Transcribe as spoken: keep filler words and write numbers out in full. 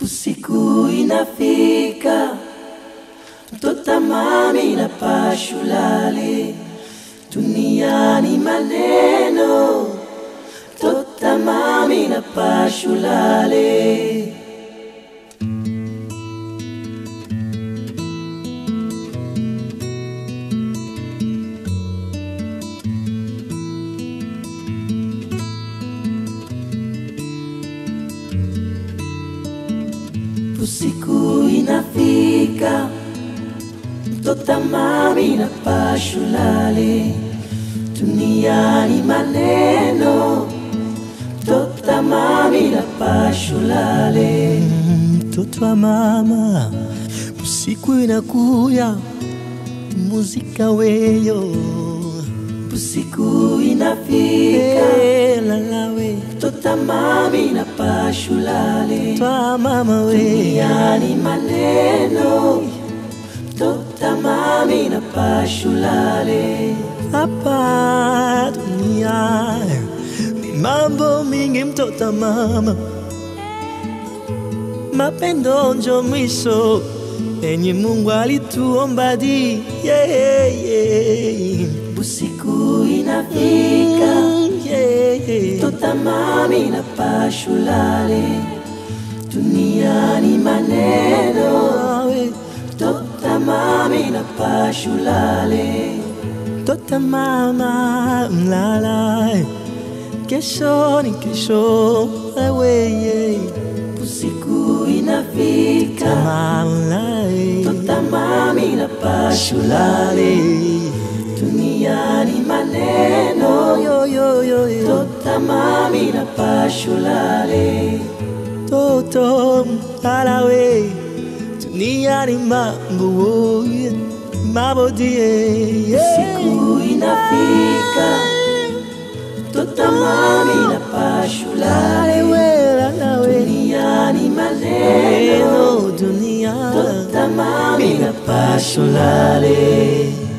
Usiku inafika, mtoto mami na pashulale, duniani maneno, mtoto mami na pashulale. Usiku inafika, mtoto mami na pashulale, duniani maneno, mtoto mami na pashulale. Mtoto wa mama, usiku inakuya, muzika weyo. Usiku inafika, hey, lalawe, mtoto mami na pashulale, twa mama we, duniani maneno, mtoto mami na pashulale. hapa dunia ni mambo mingi mtoto mama, mapendo njo mwisho enye Mungu alituomba di, yeah, yeah. Usiku inafika, mm, yeah, yeah. mtoto mami na pashulale, duniani maneno, mtoto mami na pashulale. Mtoto mama mlala, kesho ni kesho wewe. Usiku inafika, mama mtoto mami na pashulale, duniani maneno, yo yo yo yo, mtoto mami na pashulale. toto alawe, duniani mambo mambo die. Usiku inafika, mtoto mami na pashulale, duniani maneno, dunia, mtoto mami na pashulale.